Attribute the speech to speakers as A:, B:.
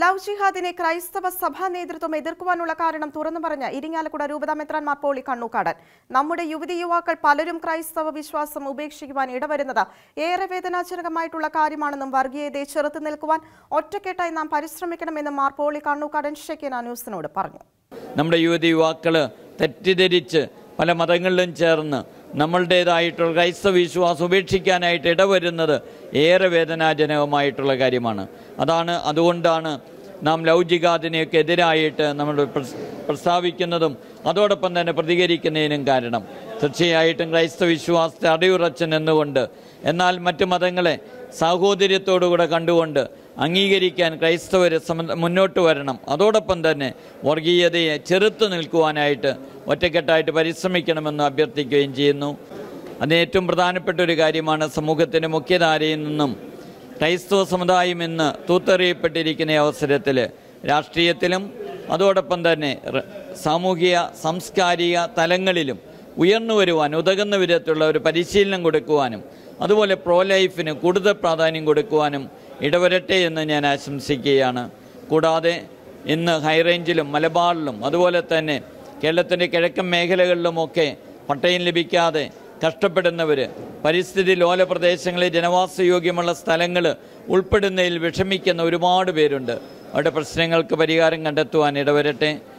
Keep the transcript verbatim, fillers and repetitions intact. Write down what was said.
A: Love ജിഹാദിനെ ക്രൈസ്തവ സഭാ നേതൃത്വം എതിർക്കുവാനുള്ള കാരണം തുറന്നു പറഞ്ഞ ഇരിങ്ങാലക്കുട രൂപതാ മെത്രാൻ മാർ പോളി കണ്ണൂക്കാടൻ. നമ്മുടെ യുവതി യുവാക്കൾ പലരും ക്രൈസ്തവ വിശ്വാസം ഉപേക്ഷിക്കുവാൻ ഇടവരുന്നത് ഏറെ വേദനാജനകമായിട്ടുള്ള കാര്യമാണെന്നും വർഗീയതയെ ചെറുത്തു നിൽക്കുവാൻ ഒറ്റക്കെട്ടായി നാം പരിശ്രമിക്കണമെന്നും മാർ പോളി കണ്ണൂക്കാടൻ ഷെക്കേന ന്യൂസിനോട് പറഞ്ഞു.
B: നമ്മുടെ യുവതി യുവാക്കൾ തെറ്റിദ്ധരിച്ച് പല മതങ്ങളിലും ചേർന്ന് നമ്മളുടേതായിട്ടുള്ള ക്രൈസ്തവ വിശ്വാസം ഉപേക്ഷിക്കാനായിട്ട് ഇടവരുന്നത് ഏറെ വേദനാജനകമായിട്ടുള്ള കാര്യമാണ്. അതാണ് അതുകൊണ്ടാണ് നാം ലവ് ജിഹാദിനെയൊക്കെ എതിരായിട്ട് നമ്മൾ പ്രസ്താവിക്കുന്നതും അതോടൊപ്പം തന്നെ പ്രതികരിക്കുന്നതിനും കാരണം. തീർച്ചയായിട്ടും ക്രൈസ്തവ വിശ്വാസത്തെ അടിയുറച്ച് നിന്നുകൊണ്ട് എന്നാൽ മറ്റു മതങ്ങളെ സാഹോദര്യത്തോടുകൂടെ കണ്ടുകൊണ്ട് അംഗീകരിക്കാൻ ക്രൈസ്തവർ മുന്നോട്ട് വരണം. അതോടൊപ്പം തന്നെ വർഗീയതയെ ചെറുത്തു നിൽക്കുവാനായിട്ട് ഒറ്റക്കെട്ടായിട്ട് പരിശ്രമിക്കണമെന്ന് അഭ്യർത്ഥിക്കുകയും ചെയ്യുന്നു. അതിന് ഏറ്റവും പ്രധാനപ്പെട്ട ഒരു കാര്യമാണ് സമൂഹത്തിൻ്റെ മുഖ്യധാരയിൽ നിന്നും ക്രൈസ്തവ സമുദായം ഇന്ന് തൂത്തെറിയപ്പെട്ടിരിക്കുന്ന അവസരത്തിൽ രാഷ്ട്രീയത്തിലും അതോടൊപ്പം തന്നെ സാമൂഹിക സാംസ്കാരിക തലങ്ങളിലും ഉയർന്നു വരുവാൻ ഉതകുന്ന വിധത്തിലുള്ള ഒരു പരിശീലനം കൊടുക്കുവാനും അതുപോലെ പ്രോ ലൈഫിന് കൂടുതൽ പ്രാധാന്യം കൊടുക്കുവാനും ഇടവരട്ടെ എന്ന് ഞാൻ ആശംസിക്കുകയാണ്. കൂടാതെ ഇന്ന് ഹൈറേഞ്ചിലും മലബാറിലും അതുപോലെ തന്നെ കേരളത്തിൻ്റെ കിഴക്കൻ മേഖലകളിലുമൊക്കെ പട്ടയം ലഭിക്കാതെ കഷ്ടപ്പെടുന്നവർ, പരിസ്ഥിതി ലോല പ്രദേശങ്ങളിൽ ജനവാസയോഗ്യമുള്ള സ്ഥലങ്ങൾ ഉൾപ്പെടുന്നതിൽ വിഷമിക്കുന്ന ഒരുപാട് പേരുണ്ട്. അവരുടെ പ്രശ്നങ്ങൾക്ക് പരിഹാരം കണ്ടെത്തുവാൻ ഇടവരട്ടെ.